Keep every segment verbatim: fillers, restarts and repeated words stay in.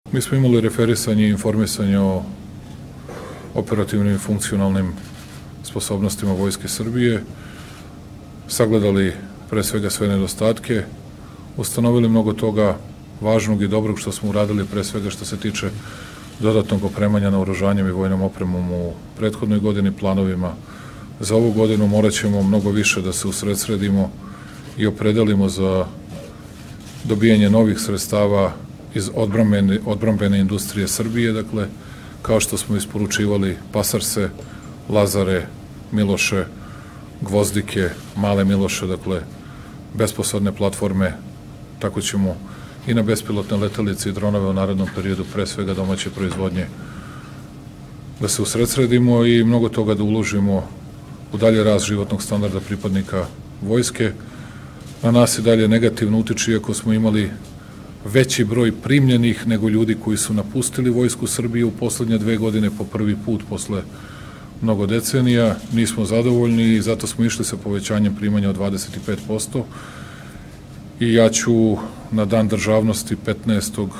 Mi smo imali referisanje i informisanje o operativnim i funkcionalnim sposobnostima Vojske Srbije, sagledali pre svega sve nedostatke, ustanovili mnogo toga važnog i dobrog što smo uradili, pre svega što se tiče dodatnog opremanja naoružanjem i vojnom opremom u prethodnoj godini, planovima za ovu godinu. Morat ćemo mnogo više da se usredsredimo i opredelimo za dobijanje novih sredstava iz odbrambene, odbrambene industrije Srbije, dakle, kao što smo isporučivali Pasarse, Lazare, Miloše, Gvozdike, Male Miloše, dakle, besposadne platforme, tako ćemo i na bespilotne letelice i dronove u narednom periodu, pre svega domaće proizvodnje, da se usredsredimo i mnogo toga da uložimo u dalje rast životnog standarda pripadnika vojske. Na nas i dalje negativno utiče, iako smo imali veći broj primljenih nego ljudi koji su napustili Vojsku Srbije u poslednje dve godine po prvi put posle mnogo decenija. Nismo zadovoljni i zato smo išli sa povećanjem primanja od dvadeset pet posto. I ja ću na Dan državnosti petnaestog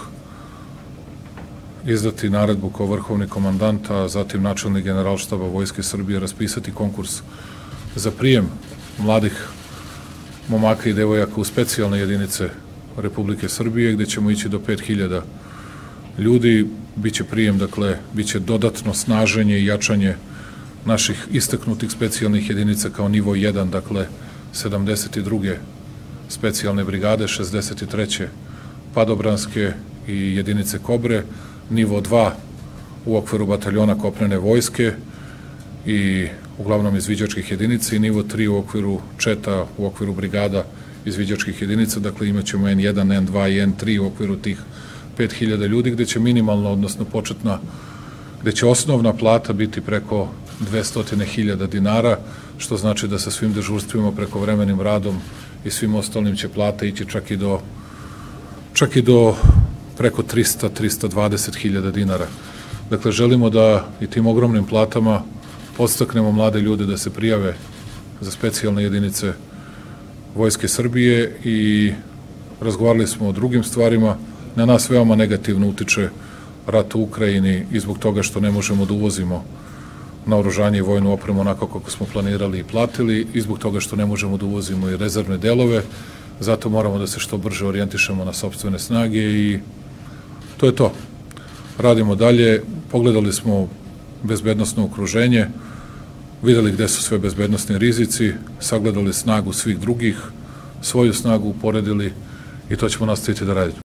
izdati naredbu kao vrhovni komandant, a zatim načelnik Generalštaba Vojske Srbije raspisati konkurs za prijem mladih momaka i devojaka u specijalne jedinice Republike Srbije, gde ćemo ići do pet hiljada ljudi. Biće prijem, dakle, biće dodatno snaženje i jačanje naših istaknutih specijalnih jedinica kao nivo jedan, dakle, sedamdeset druge specijalne brigade, šezdeset treće padobranske i jedinice Kobre, nivo dva u okviru bataljona kopnene vojske i uglavnom izviđačkih jedinica i nivo tri u okviru četa, u okviru brigada izviđačkih jedinica, dakle imat ćemo en jedan, en dva i en tri u okviru tih pet hiljada ljudi, gde će minimalno, odnosno početna, gde će osnovna plata biti preko dvesta hiljada dinara, što znači da sa svim dežurstvima, prekovremenim radom i svim ostalim će plata ići čak i do čak i do preko trista do trista dvadeset hiljada dinara. Dakle, želimo da i tim ogromnim platama podstaknemo mlade ljude da se prijave za specijalne jedinice Vojske Srbije i razgovarali smo o drugim stvarima. Na nas veoma negativno utiče rat u Ukrajini i zbog toga što ne možemo da uvozimo naoružanje i vojnu opremu onako kako smo planirali i platili i zbog toga što ne možemo da uvozimo i rezervne delove. Zato moramo da se što brže orijentišemo na sopstvene snage i to je to. Radimo dalje, pogledali smo bezbednosno okruženje, videli gde su sve bezbednosni rizici, sagledali snagu svih drugih, svoju snagu uporedili i to ćemo nastaviti da radimo.